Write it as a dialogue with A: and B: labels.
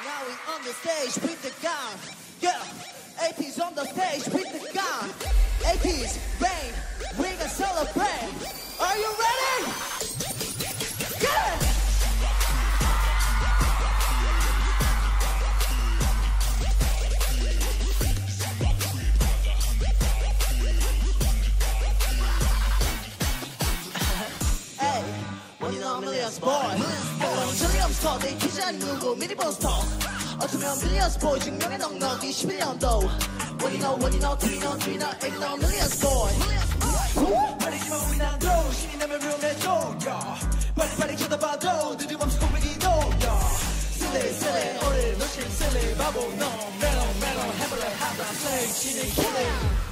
A: Now we on the stage with the gun. Yeah, AP's on the stage with the gun. AP's rain, we gonna celebrate. Are you ready? Get it! Millions boy 정리없어 내 기자는 누구 미리 보스터 어쩌면 millions boy 증명의 넉넉이 11년도 What you know, what you know, do you know, do you know, ain't no millions boy 말이지만 우리 난도 신이 나면 위험해져 빨리빨리 쳐다봐도 늦음없이 고민이도 Silly, silly, 어릴 놓친 silly 바보 No, mellow, mellow 해볼래 하다 Slay, 치는 killing